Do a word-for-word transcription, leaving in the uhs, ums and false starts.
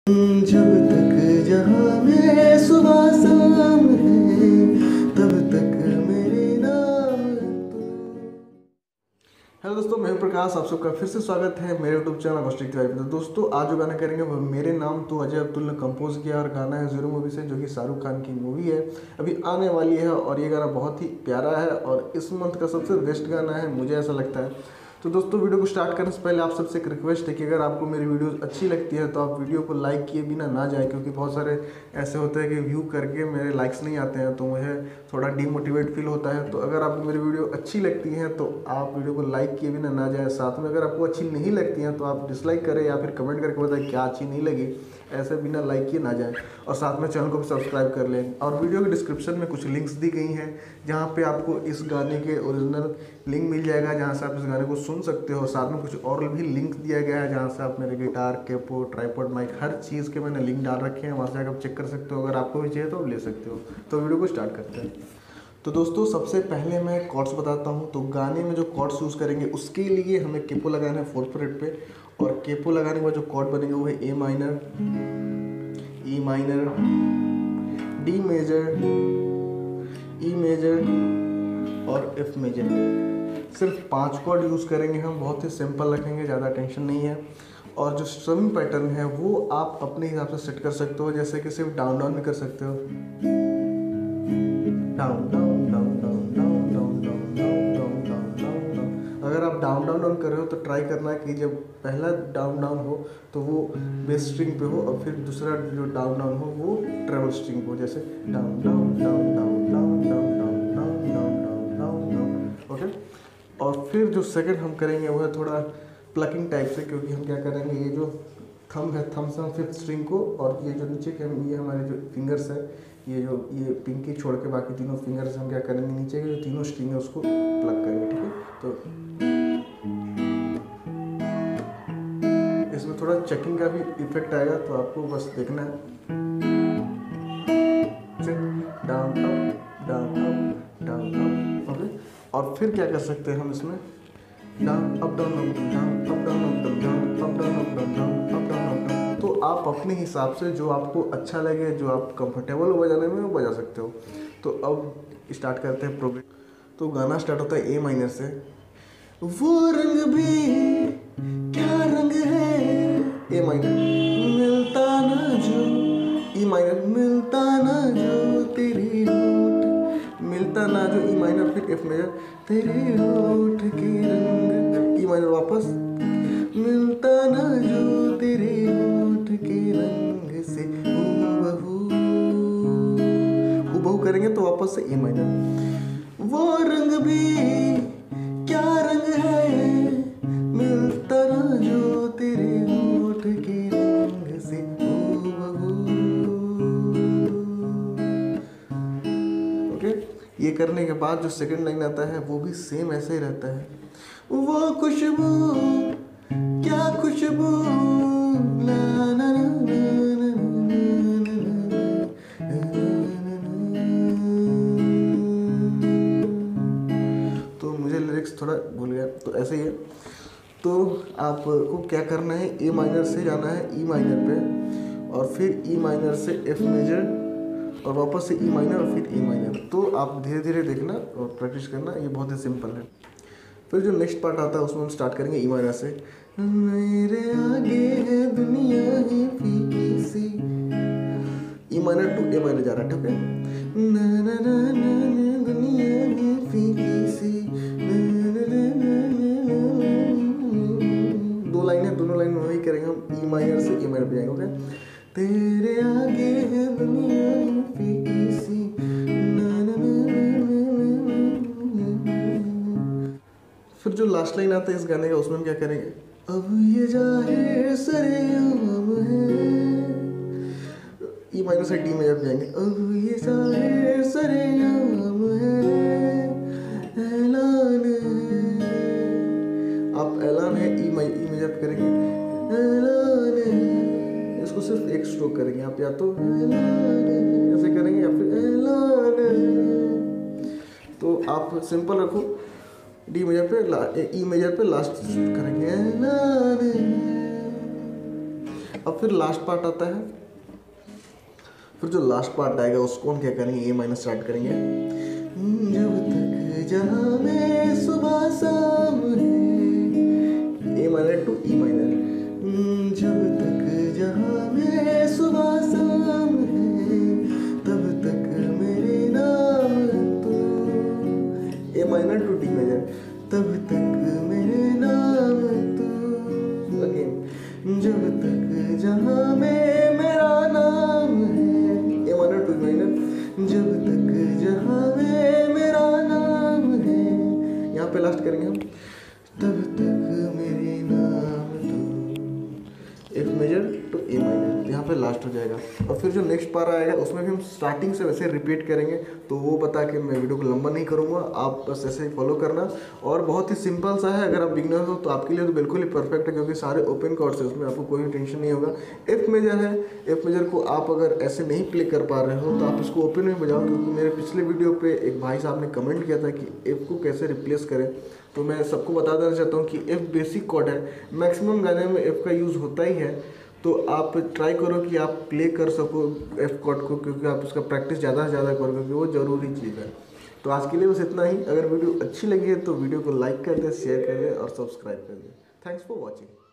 जब तक जहाँ में सुबह शाम है तब तक मेरे नाम तू। हेलो दोस्तों, मैं हूं प्रकाश। आप सबका फिर से स्वागत है मेरे यूट्यूब चैनल अकॉस्टिक लाइफ में। तो दोस्तों, आज जो गाना करेंगे वो मेरे नाम तो अजय अब्दुल ने कंपोज किया और गाना है ज़ीरो मूवी से, जो कि शाहरुख खान की मूवी है, अभी आने वाली है। और ये गाना बहुत ही प्यारा है और इस मंथ का सबसे बेस्ट गाना है, मुझे ऐसा लगता है। तो दोस्तों, वीडियो को स्टार्ट करने से पहले आप सबसे एक रिक्वेस्ट है कि अगर आपको मेरी वीडियोस अच्छी लगती है तो आप वीडियो को लाइक किए बिना ना जाए, क्योंकि बहुत सारे ऐसे होते हैं कि व्यू करके मेरे लाइक्स नहीं आते हैं तो मुझे थोड़ा डीमोटिवेट फील होता है। तो अगर आपको मेरी वीडियो अच्छी लगती है तो आप वीडियो को लाइक किए बिना ना जाए। साथ में अगर आपको अच्छी नहीं लगती हैं तो आप डिसलाइक करें या फिर कमेंट करके बताएं क्या अच्छी नहीं लगी, ऐसे बिना लाइक किए ना जाए। और साथ में चैनल को भी सब्सक्राइब कर लें। और वीडियो के डिस्क्रिप्शन में कुछ लिंक्स दी गई हैं जहाँ पे आपको इस गाने के ओरिजिनल लिंक मिल जाएगा, जहाँ से आप इस गाने को सुन सकते हो। साथ में कुछ और भी लिंक दिया गया है जहाँ से आप मेरे गिटार, कैपो, ट्राइपॉड, माइक, हर चीज़ के मैंने लिंक डाल रखे हैं, वहाँ से जाकर आप चेक कर सकते हो। अगर आपको भी चाहिए तो ले सकते हो। तो वीडियो को स्टार्ट करते हैं। तो दोस्तों, सबसे पहले मैं कॉर्ड्स बताता हूँ। तो गाने में जो कॉर्ड्स यूज़ करेंगे उसके लिए हमें केपो लगाना है फोर्थ फ्रेट पे। और केपो लगाने के बाद जो कॉर्ड बनेंगे वो है A minor, E minor, D major, E major और एफ मेजर। सिर्फ पांच कॉर्ड यूज़ करेंगे हम, बहुत ही सिंपल रखेंगे, ज़्यादा टेंशन नहीं है। और जो स्ट्रमिंग पैटर्न है वो आप अपने हिसाब से सेट कर सकते हो, जैसे कि सिर्फ डाउन डाउन भी कर सकते हो, down down down down down down down down down down down down. अगर आप डाउन डाउन डाउन कर रहे हो तो ट्राई करना है कि जब पहला डाउन डाउन हो तो वो बेस स्ट्रिंग पे हो और फिर दूसरा जो डाउन डाउन हो वो ट्रेबल स्ट्रिंग हो, जैसे down down down down down down down down down down down. Okay. और फिर जो सेकंड हम करेंगे वो है थोड़ा प्लकिंग टाइप से, क्योंकि हम क्या करेंगे, ये जो थंब है, थंब से हम फिफ्थ स्ट्रिंग को, और ये जो नीचे के ये हमारे जो फिंगर्स है, ये जो ये पिंकी छोड़ के बाकी तीनों फिंगर्स हम क्या करेंगे, नीचे के जो तीनों स्ट्रिंग है उसको प्लग करेंगे। ठीक है। तो इसमें थोड़ा चेकिंग का भी इफेक्ट आएगा, तो आपको बस देखना है। Down up down up down up. Okay. और फिर क्या कर सकते हैं हम इसमें, down up down up down up down up down up down up down up down up down. तो आप अपने हिसाब से जो आपको अच्छा लगे, जो आप कंफर्टेबल हो बजाने में, वो बजा सकते हो। तो अब स्टार्ट करते हैं प्रोग्रेस। तो गाना स्टार्ट होता है ए माइनर से। वो रंग भी क्या रंग है, ए माइनर, मिलता ना जो, ई माइनर, मिलता ना जो तेरी होठ, मिलता ना जो, ई माइनर, फिर एफ मेजर, तेरे होठ के रंग, ई माइनर वापस, मिलता ना जो तेरे होठ के रंग से हूबहू, हूबहू करेंगे तो वापस से ए माइनर। वो रंग भी क्या रंग है, मिलता ना जो तेरे होठ के रंग से हूबहू। ओके। ये करने के बाद जो सेकंड लाइन आता है वो भी सेम ऐसे ही रहता है। वो खुशबू क्या खुशबू, ला ला ला ला ला। तो मुझे लिरिक्स थोड़ा भूल गया, तो ऐसे ही है। तो आपको क्या करना है, ए माइनर से जाना है ई माइनर पे, और फिर ई माइनर से एफ मेजर, और वापस से ई माइनर और फिर ए माइनर। तो आप धीरे धीरे देखना और प्रैक्टिस करना, ये बहुत ही सिंपल है। फिर जो नेक्स्ट पार्ट आता है उसमें हम स्टार्ट करेंगे ई माइनर से। मेरे आगे है दुनिया ही फीकी सी, E minor to A minor जा रहा है। ठीक है। ना ना ना ना ना दुनिया ही फीकी सी, दो लाइन है, दोनों लाइन में वही करेंगे हम, ई माइनर से ए माइनर पे जाएंगे। ओके। तेरे आगे है दुनिया ही फीकी सी, फिर जो लास्ट लाइन आता है इस गाने का, उसमें हम क्या करेंगे, अब ये जाहिर सरेआम है, ई माइनर से डी मेजर जाएंगे, अब ये जाहिर सरेआम है, ऐलान है, आप ऐलान है ई मेजर पे करेंगे, ऐलान है, इसको सिर्फ एक स्ट्रोक करेंगे आप, या तो ऐलान है ऐसे करेंगे या फिर ऐलान है। तो आप सिंपल रखो, डी मेजर पे, ई मेजर पे लास्ट करेंगे, अब फिर लास्ट पार्ट आता है। फिर जो लास्ट पार्ट आएगा उसको हम क्या करेंगे, ए माइनर स्टार्ट करेंगे। जब तक जहाँ में सुबह शाम है, A minor to E minor. जब तक जहाँ में सुबह शाम है, तब तक मेरे नाम तू, A minor to D minor, तब तक मेरे नाम तू। अगेन, जब तक जहाँ में मेरा नाम है, ए माइनर टू माइनर, जब तक जहाँ में मेरा नाम है, यहाँ पे लास्ट करेंगे हम, तब तक मेरे नाम तू, F major to A minor, यहाँ पे लास्ट हो जाएगा। और फिर जो नेक्स्ट पारा आएगा उसमें भी हम स्टार्टिंग से वैसे रिपीट करेंगे, तो वो बता के मैं वीडियो को लंबा नहीं करूँगा, आप बस ऐसे ही फॉलो करना। और बहुत ही सिंपल सा है, अगर आप बिगनर हो तो आपके लिए तो बिल्कुल ही परफेक्ट है, क्योंकि सारे ओपन कॉर्ड्स है, उसमें आपको कोई टेंशन नहीं होगा। एफ मेजर है, एफ मेजर को आप अगर ऐसे नहीं प्ले कर पा रहे हो तो आप इसको ओपन में बजाओ, क्योंकि मेरे पिछले वीडियो पे एक भाई साहब ने कमेंट किया था कि एफ को कैसे रिप्लेस करें, तो मैं सबको बता देना चाहता हूँ कि एफ बेसिक कॉर्ड है, मैक्सिमम गाने में एफ का यूज़ होता ही है, तो आप ट्राई करो कि आप प्ले कर सको एफ कॉर्ड को, क्योंकि आप उसका प्रैक्टिस ज़्यादा से ज़्यादा करो, क्योंकि वो ज़रूरी चीज़ है। तो आज के लिए बस इतना ही। अगर वीडियो अच्छी लगी है तो वीडियो को लाइक कर दें, शेयर कर दें और सब्सक्राइब कर दें। Thanks for watching.